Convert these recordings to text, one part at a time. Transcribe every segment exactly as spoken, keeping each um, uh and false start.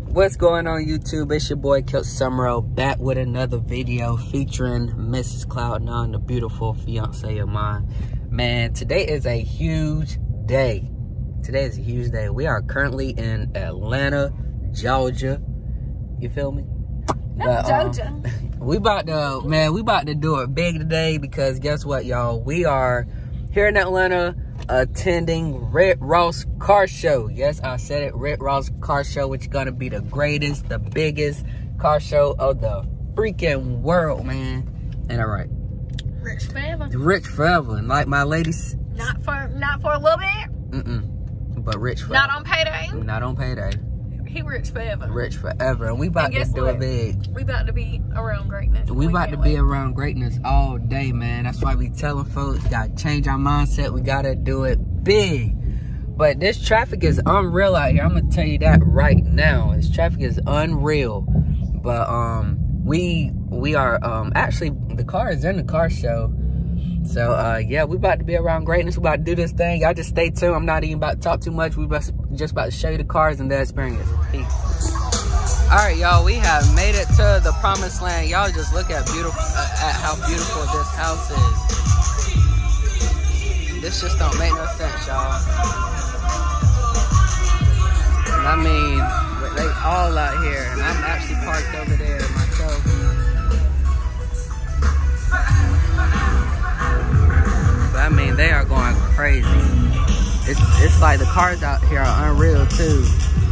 What's going on YouTube? It's your boy Kilt Summerall back with another video featuring Missus Cloud nine, the beautiful fiance of mine. Man, today is a huge day. Today is a huge day. We are currently in Atlanta, Georgia. You feel me? Not Georgia. Um, we about to, man, we about to do it big today because guess what, y'all? We are here in Atlanta attending Rick Ross Car Show. Yes, I said it, Rick Ross Car Show, which is gonna be the greatest, the biggest car show of the freaking world, man. Ain't that right? Rich forever. Rich forever, and like my ladies. Not for, not for a little bit. Mm-mm. But rich forever. Not on payday. Not on payday. He rich forever. Rich forever, and we about and to do what? it big. We about to be around greatness. We, we about to wait. be around greatness all day, man. That's why we telling folks, gotta change our mindset. We gotta do it big. But this traffic is unreal out here. I'm gonna tell you that right now. This traffic is unreal. But um, we we are um actually the car is in the car show. So uh, yeah, we about to be around greatness. We about to do this thing. Y'all just stay tuned. I'm not even about to talk too much. We just just about to show you the cars and the experience. Peace. All right, y'all, we have made it to the promised land. Y'all just look at beautiful, uh, at how beautiful this house is. This just don't make no sense, y'all. And I mean, they all out here, and I'm actually parked over there myself. But I mean, they are going crazy. It's it's like the cars out here are unreal too.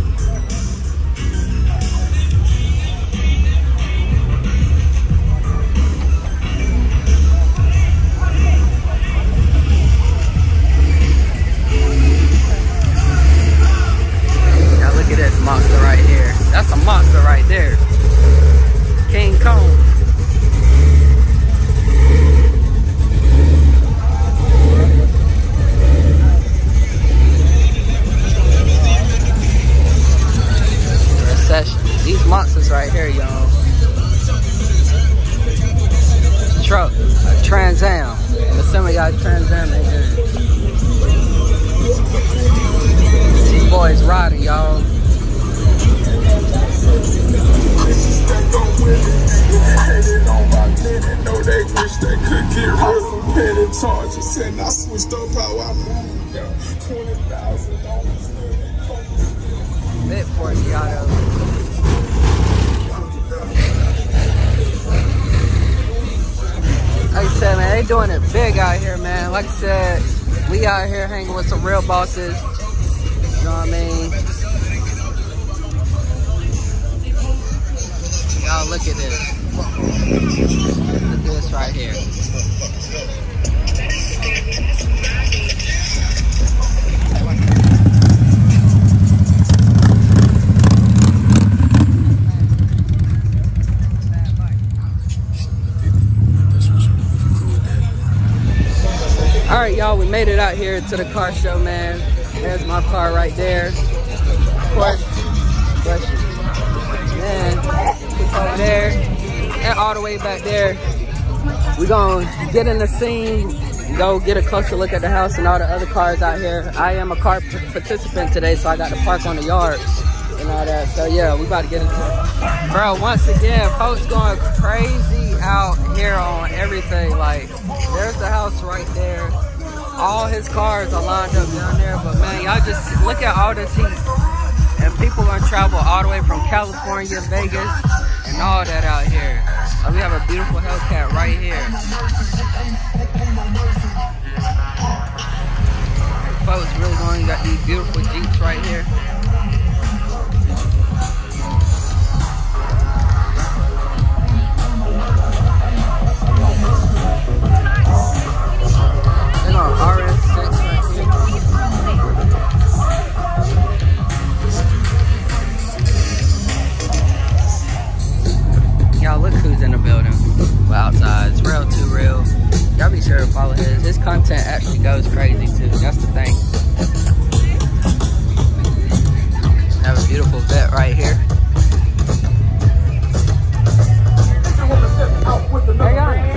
Look at this monster right here. That's a monster right there. King Kong. Recession. These monsters right here, y'all. Truck. A Trans Am. I'm assuming y'all Trans Am right here. These boys riding, y'all. Bit Forgiato. Like I said, man, they doing it big out here, man. Like I said, we out here hanging with some real bosses. You know what I mean? Y'all look at this. Look at this right here. Alright, y'all, we made it out here to the car show, man. There's my car right there. Of course, question. Man, it's over there and all the way back there. We're gonna get in the scene, go get a closer look at the house and all the other cars out here. I am a car participant today, so I got to park on the yard and all that. So yeah, we about to get into it. Bro, once again, folks going crazy out here on everything. Like, there's the house right there. All his cars are lined up down there, but man, y'all just look at all this heat. And people gonna travel all the way from California, Vegas, and all that out here. Uh, we have a beautiful Hellcat right here. Folks really going, got these beautiful Jeeps right here. They got R S six right here. Y'all look who's in the building. Well, outside, it's real too real. Y'all be sure to follow his. His content actually goes crazy too. That's the thing. Have a beautiful vet right here. There you go.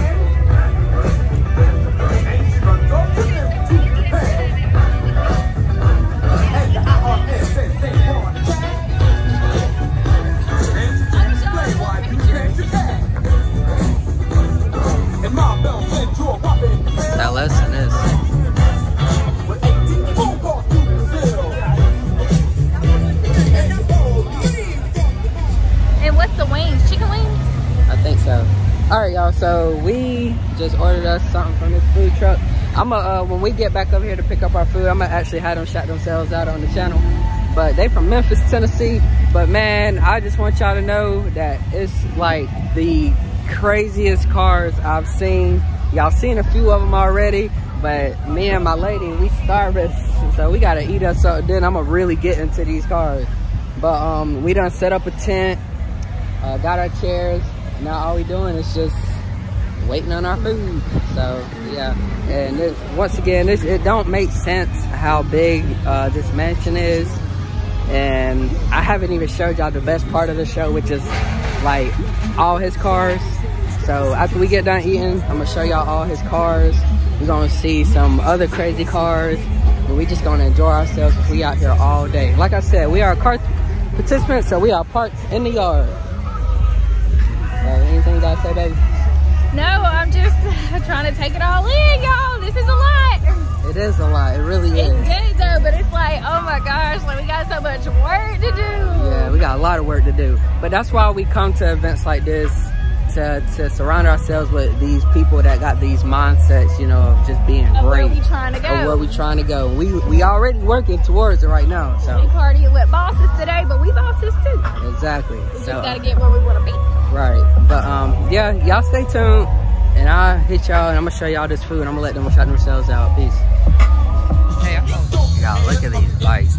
All right, y'all. So we just ordered us something from this food truck. I'm going uh, when we get back up here to pick up our food, I'm gonna actually have them shout themselves out on the channel. But they from Memphis, Tennessee. But man, I just want y'all to know that it's like the craziest cars I've seen. Y'all seen a few of them already, but me and my lady, we starving, so we gotta eat us something. Then I'm gonna really get into these cars. But um, we done set up a tent, uh, got our chairs. Now all we doing is just waiting on our food. So yeah, and this, once again, this, it don't make sense how big uh, this mansion is. And I haven't even showed y'all the best part of the show, which is like all his cars. So after we get done eating, I'm gonna show y'all all his cars. We're gonna see some other crazy cars, and we just gonna enjoy ourselves because we out here all day. Like I said, we are car participants, so we are parked in the yard. So anything you gotta say, baby? No, I'm just trying to take it all in, y'all. This is a lot. It is a lot. It really is. It's good though, but it's like, oh my gosh, like we got so much work to do. Yeah, we got a lot of work to do. But that's why we come to events like this, to, to surround ourselves with these people that got these mindsets, you know, of just being of great. Where we trying to go. Of where we trying to go. We we already working towards it right now. So we partying with bosses today, but we bosses too. Exactly. We so, just gotta get where we want to be. Right. But um, yeah, y'all stay tuned, and I'll hit y'all, and I'm gonna show y'all this food. I'm gonna let them shout themselves out. Peace. Hey, y'all, look at these lights.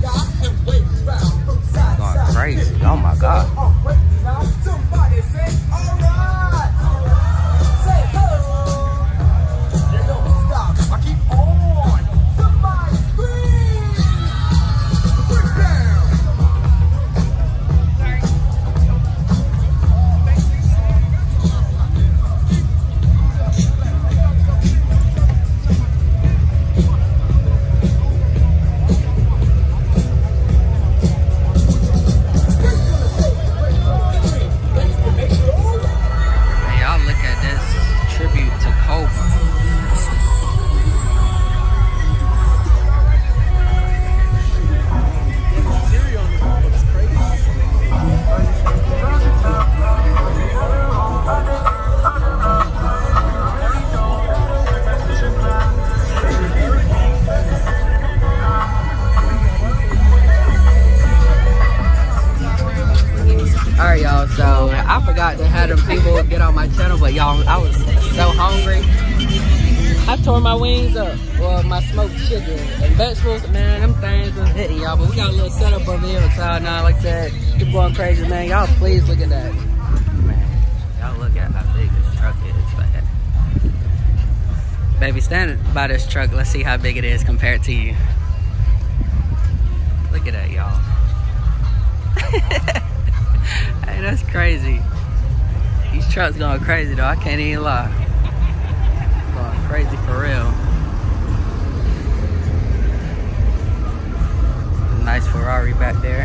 Going crazy. Oh my God. So I forgot to have them people get on my channel, but y'all, I was so hungry. I tore my wings up. Well, my smoked chicken and vegetables, man, them things was hitting y'all. But we got a little setup over here with Cloud nine. Like I said, people going crazy, man. Y'all please look at that. Man, y'all look at how big this truck is, man. Baby, stand by this truck. Let's see how big it is compared to you. Look at that, y'all. Hey, that's crazy. These trucks going crazy though, I can't even lie. Going crazy for real. Nice Ferrari back there.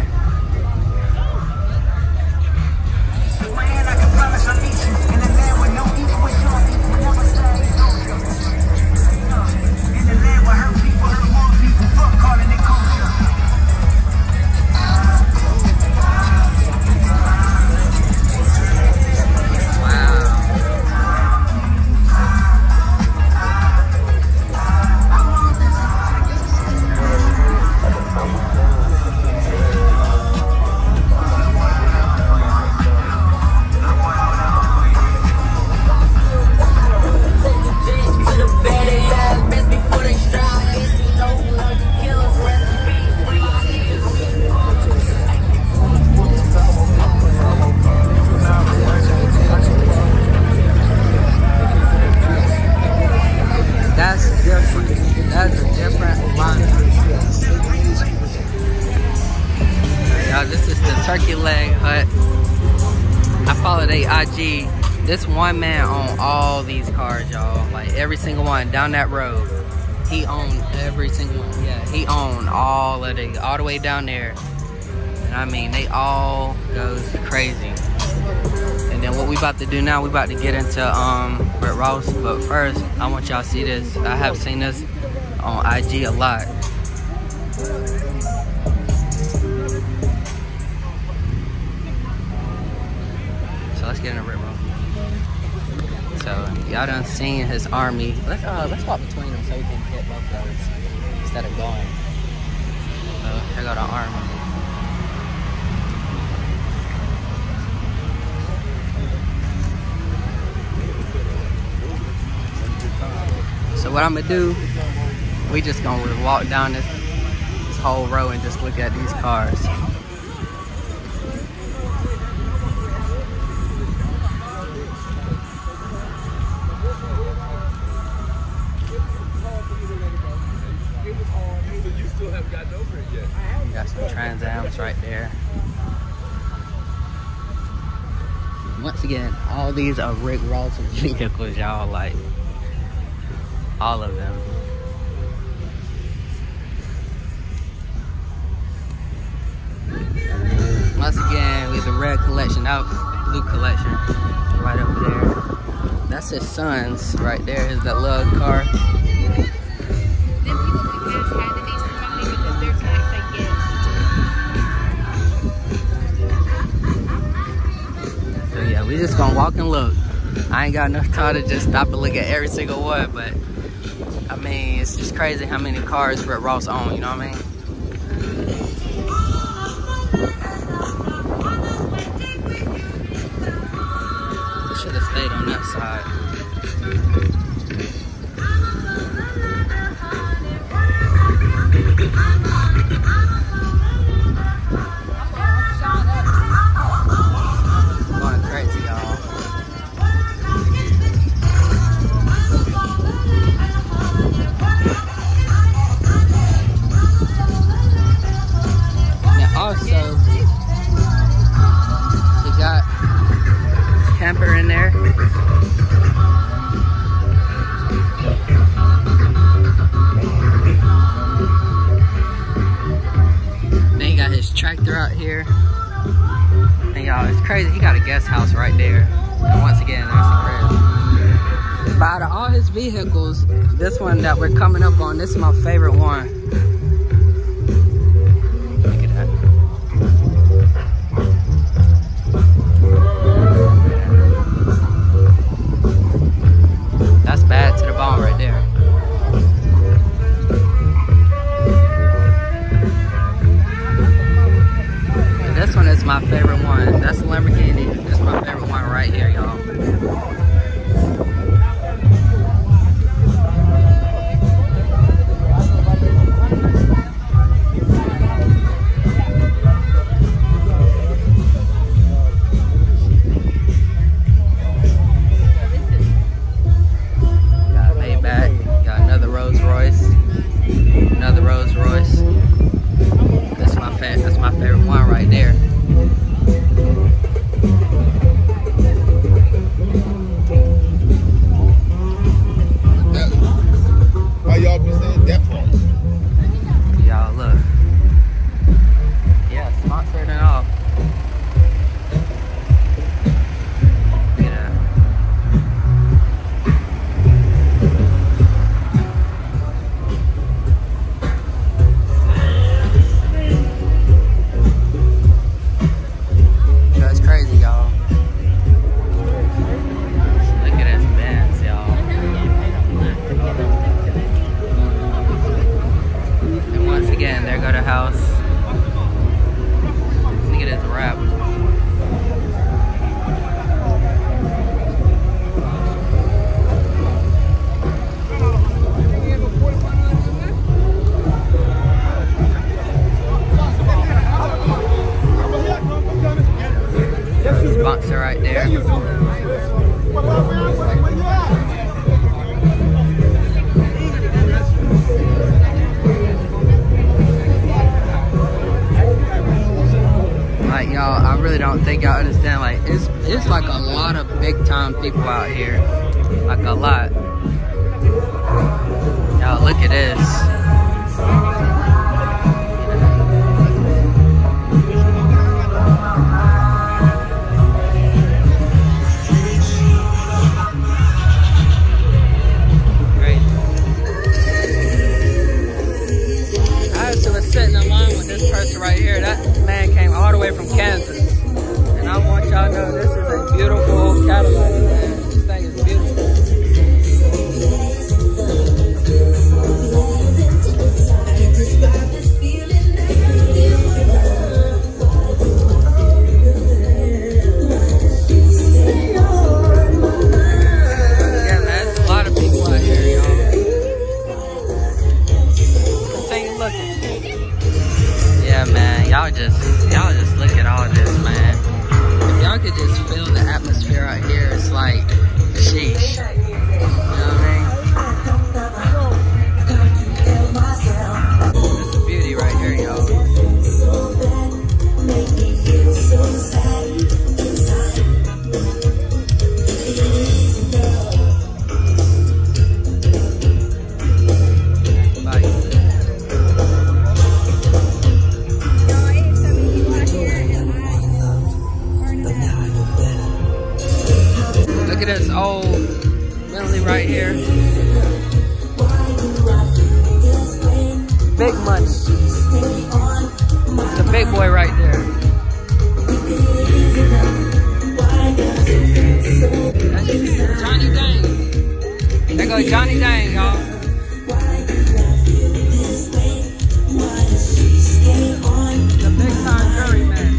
Turkey Leg Hut. I followed a I G. This one man owned all these cars, y'all. Like every single one down that road. He owned every single one. Yeah, he owned all of the, all the way down there. And I mean, they all goes crazy. And then what we about to do now, we about to get into um Rick Ross. But first, I want y'all to see this. I have seen this on I G a lot. Let's get in a Rick Ross. So y'all done seen his army. Let's uh let's walk between them so we can hit both those instead of going. So here go the army. So what I'm gonna do, we just gonna walk down this, this whole row and just look at these cars. Got some Trans Ams right there. Once again, all these are Rick Ross vehicles, y'all, like all of them. Once again, we have the red collection out, blue collection right over there. That's his son's right there, is that little car. So yeah, we just gonna walk and look. I ain't got enough time to just stop and look at every single one, but I mean, it's just crazy how many cars Rick Ross own, you know what I mean? Should have stayed on that side. Going crazy, y'all. Also, we got camper in there. Then he got his tractor out here. And y'all, it's crazy. He got a guest house right there. And once again, there's some crazy. But out of all his vehicles, this one that we're coming up on, this is my favorite one. Bad to the bone right there. And this one is my favorite one. That's a Lamborghini. This is my favorite one right here, y'all. Sponsor right there. Like y'all, I really don't think y'all understand. Like it's it's like a lot of big time people out here. Like a lot. Y'all look at this. Right here, that man came all the way from Kansas, and I want y'all to know this is a beautiful Cadillac, man. This thing is beautiful. old Bentley right here. Big money. The big boy right there. That's Johnny Dang. There goes Johnny Dang, y'all. The big time Curry man.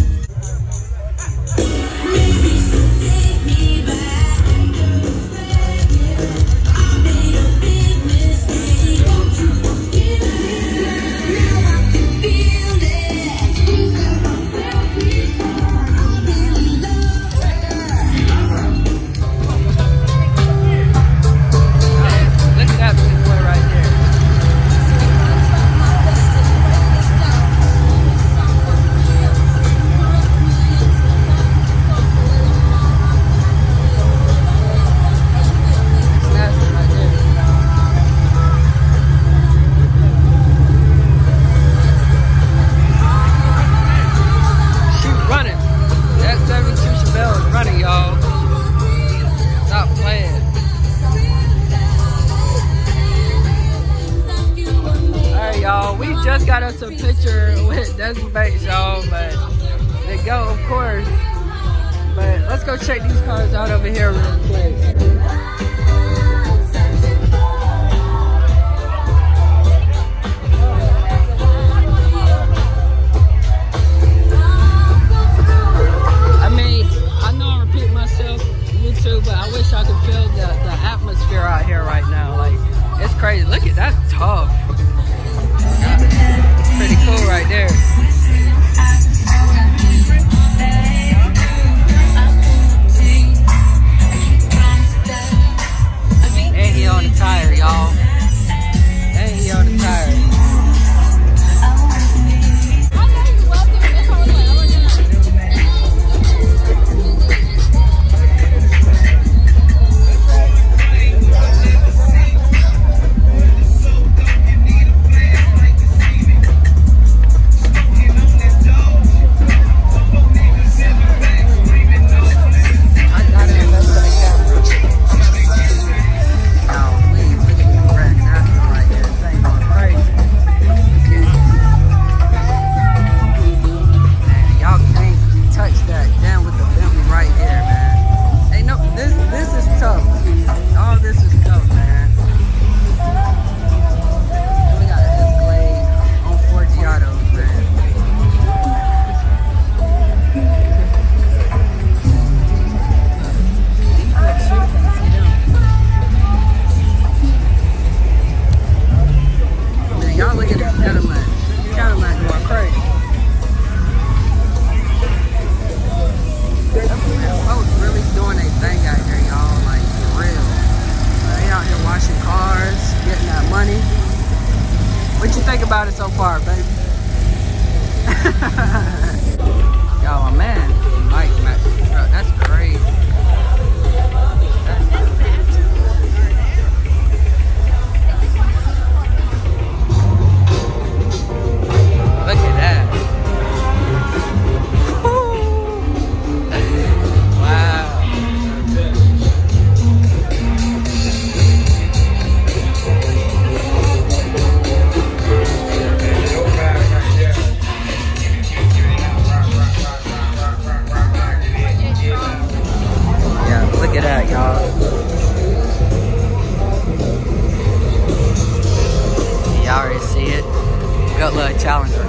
Just got us a picture with Desi Banks, y'all, but they go, of course. But let's go check these cars out over here real quick. I mean, I know I repeat myself, YouTube, but I wish I could feel the, the atmosphere out here right now. Like, it's crazy. Look at that, tough. Pretty cool right there. And he on the tire, y'all. And he on the tire. What you think about it so far, baby? Yo, my man, Mike, Matt, bro, that's crazy. That's Look at that. Wow. Look at that, y'all. Y'all already see it. Good little Challenger.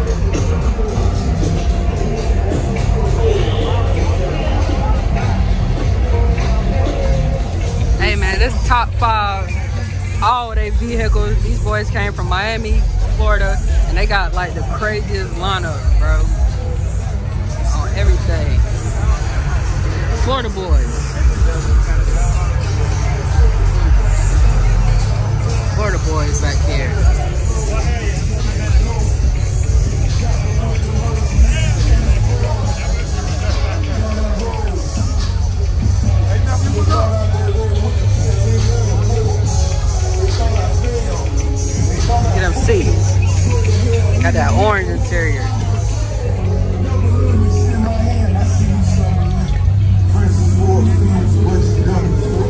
Hey man, this is top five. All their vehicles. These boys came from Miami, Florida, and they got like the craziest lineup, bro. On everything. Florida boys. Florida boys back here. Look at them seats. Got that orange interior. What you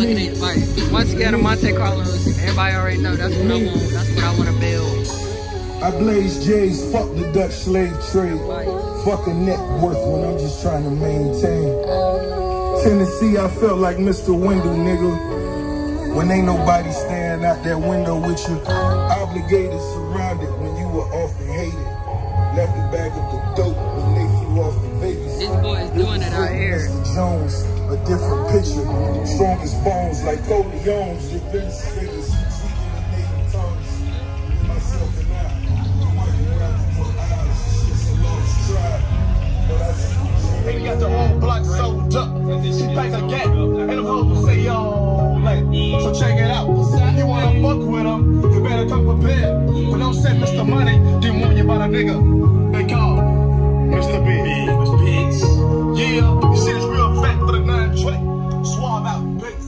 it. Like, once again, a Monte Carlos. Everybody already know that's what I want. That's what I want to build. I blaze J's, fuck the Dutch slave trade. Like, fuck a net worth when I'm just trying to maintain. Tennessee, I felt like Mister Window, nigga. When ain't nobody staring out that window with you. Obligated, surrounded when you were often hated. Left the bag of the dope when they flew off the Vegas. this boy is doing it out here. Mister Jones, a different picture. Strongest bones like Corleone's. Your best figures, speaking in native tongues. Myself and I, the white around your eyes. It's just a lost tribe. But I see. And we got the whole block sold up. She pack a gap, and them hoes will say, yo, like, so check it out. You wanna fuck with them, you better come prepared. But don't say Mister Money, didn't warn you about a nigga. They call Mister Big. Mister Pigs. Yeah, you see this real fat for the nine tray. Suave out, pigs.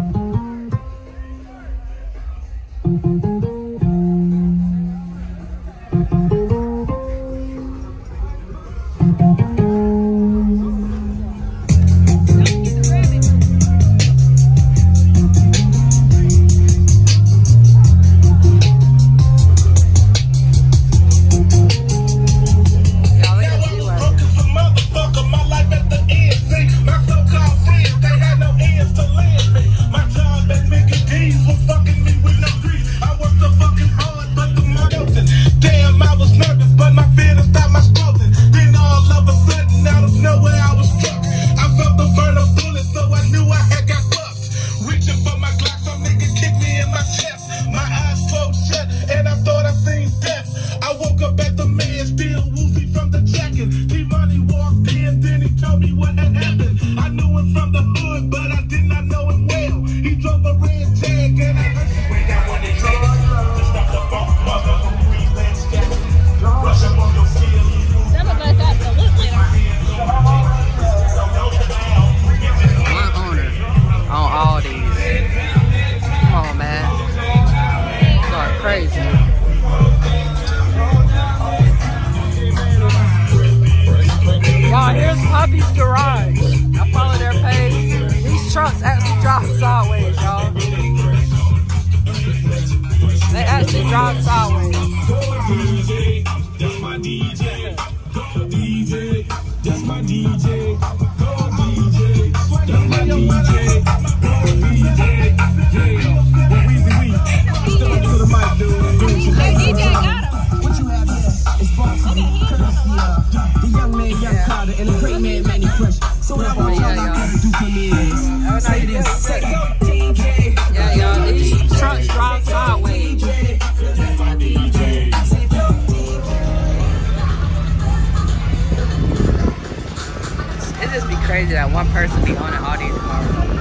Crazy that one person be on an audience car.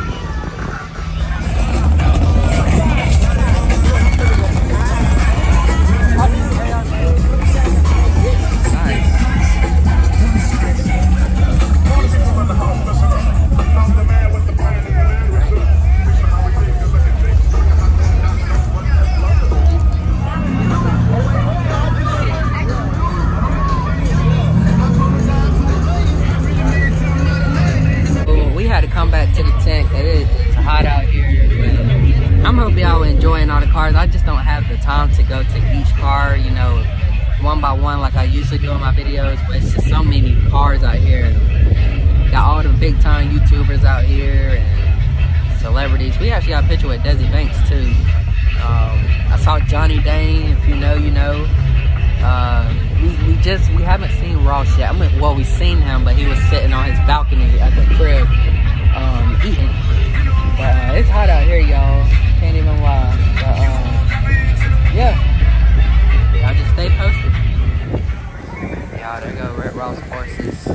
I just don't have the time to go to each car, you know, one by one like I usually do in my videos, but it's just so many cars out here. Got all the big time YouTubers out here and celebrities. We actually got a picture with Desi Banks too. Um, I saw Johnny Dane, if you know, you know. Uh, we, we just, we haven't seen Ross yet. I mean, well, we've seen him, but he was sitting on his balcony at the crib um, eating. But uh, it's hot out here, y'all. Can't even lie. But, um, yeah, y'all just stay posted. Y'all, there go Red Ross horses.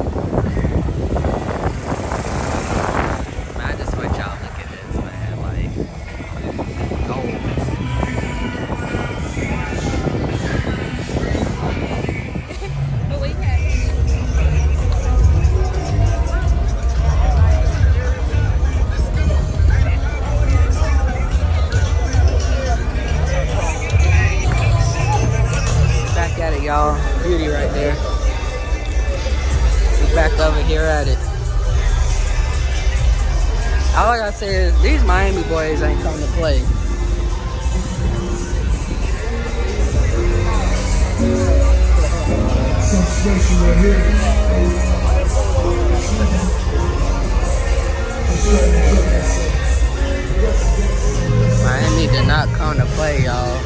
Man, I just want y'all to look at this, man. Like, gold. But we had at it, y'all. Beauty right there. We're back over here at it. All I gotta say is these Miami boys ain't come to play. Miami did not come to play, y'all.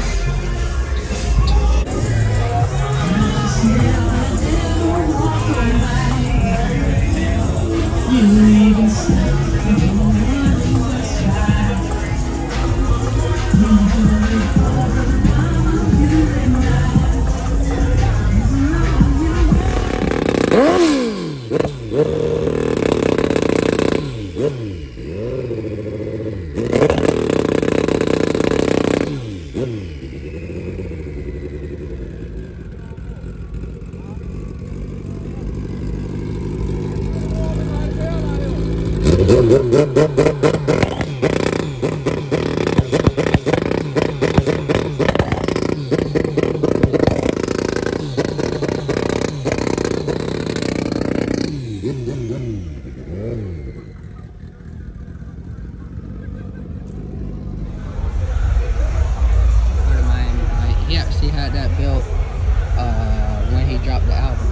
He actually had that built uh, when he dropped the album.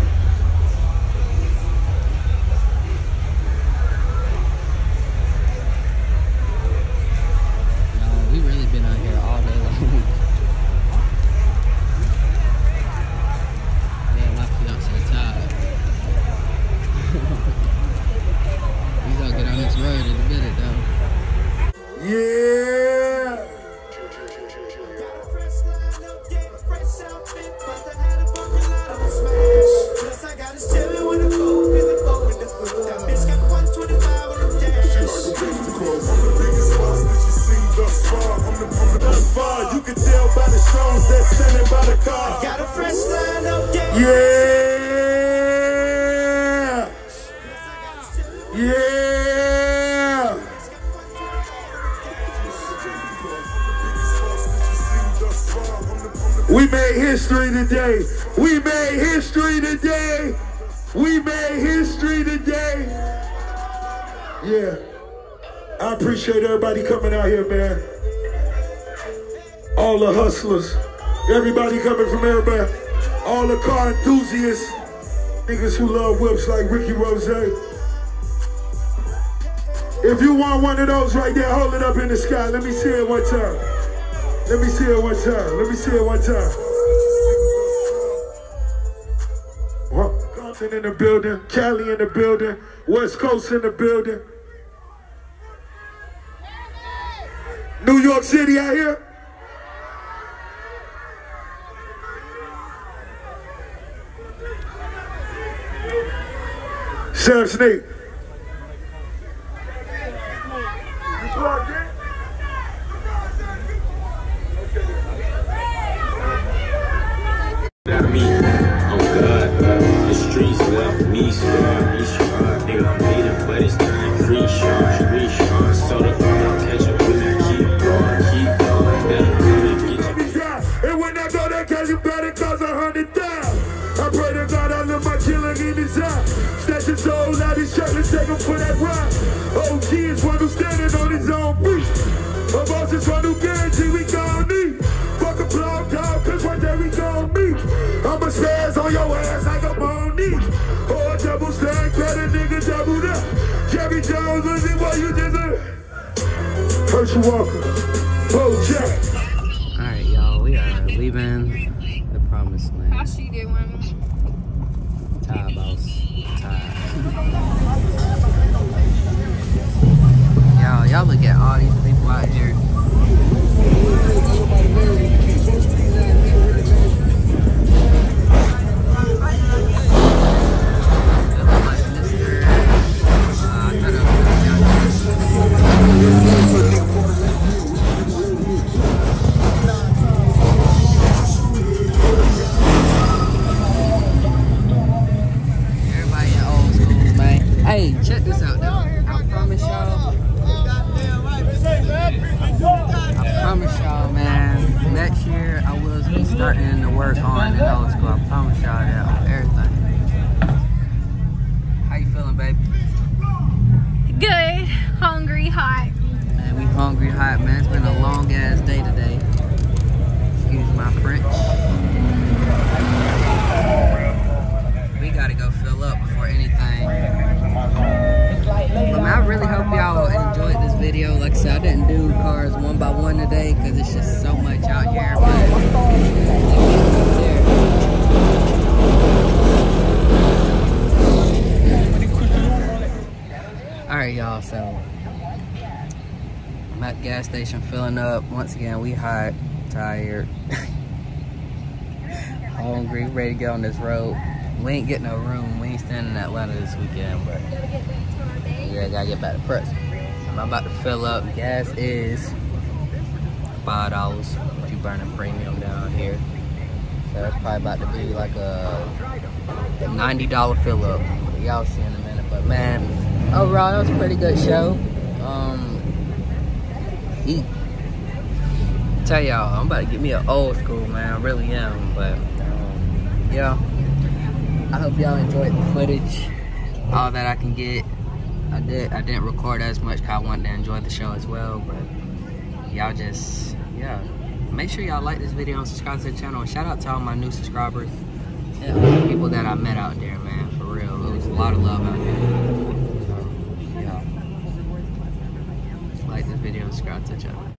No, we really been out here all day long. Yeah, my fiance tired. We gonna get on this road in a minute though. Yeah. You can tell by the shows that's standing by the car. Got a fresh line up there. Yeah. Yeah. We made history today. We made history today. We made history today. Yeah. I appreciate everybody coming out here, man. All the hustlers, everybody coming from everybody, all the car enthusiasts, niggas who love whips like Ricky Rose. If you want one of those right there, hold it up in the sky. Let me see it one time. Let me see it one time. Let me see it one time. Compton in the building, Cali in the building, West Coast in the building. New York City out here. Sam Snake. Me, oh God, the streets left me scarred, me scarred. Nigga, I'm bleeding, but it's time. Free shot, free shot. So the I'll catch up with me, keep going, keep going. Better really get you. And when I go to catch you, better cause a hundred thousand. I pray to God I live my killer in his eye. Snatch his soul out his shirt and take him for that ride. O G is one who's standing on his own feet. A boss is one who guarantee we gon' need. Fuck a blog dog, cause one day we gon' meet. I'ma spaz on your ass like a bone knee. Or a double stack, better nigga doubled up. Jerry Jones, listen what you deserve. Herschel Walker, Bo Jack. Alright, y'all, we are leaving the promised land. How she did one? Tired, boss. Tired. Y'all, y'all look at all these people out here. Hey, check this out though. I promise y'all. I promise y'all, man. Next year I will be starting to work on the old school. I promise y'all that on everything. How you feeling, baby? Good. Hungry. hungry hot. Man, we hungry hot, man. It's been a long ass day today. Excuse my French. We gotta go fill up before anything. But man, I really hope y'all enjoyed this video. Like I said, I didn't do cars one by one today because it's just so much out here. But alright, y'all, so I'm at the gas station filling up. Once again, we hot, tired, hungry, ready to get on this road. We ain't getting no room. We ain't staying in Atlanta this weekend, but yeah, gotta get back to press. I'm about to fill up. Gas is five dollars. You burning premium down here, so it's probably about to be like a ninety dollar fill up. Y'all see in a minute, but man, overall that was a pretty good show. Um, eat. Tell y'all, I'm about to get me an old school, man. I really am, but um, yeah. I hope y'all enjoyed the footage, all that I can get. I did. I didn't record as much because I wanted to enjoy the show as well. But y'all just, yeah. Make sure y'all like this video and subscribe to the channel. And shout out to all my new subscribers and all the people that I met out there, man. For real, it was a lot of love out there. So, yeah. Like this video and subscribe to the channel.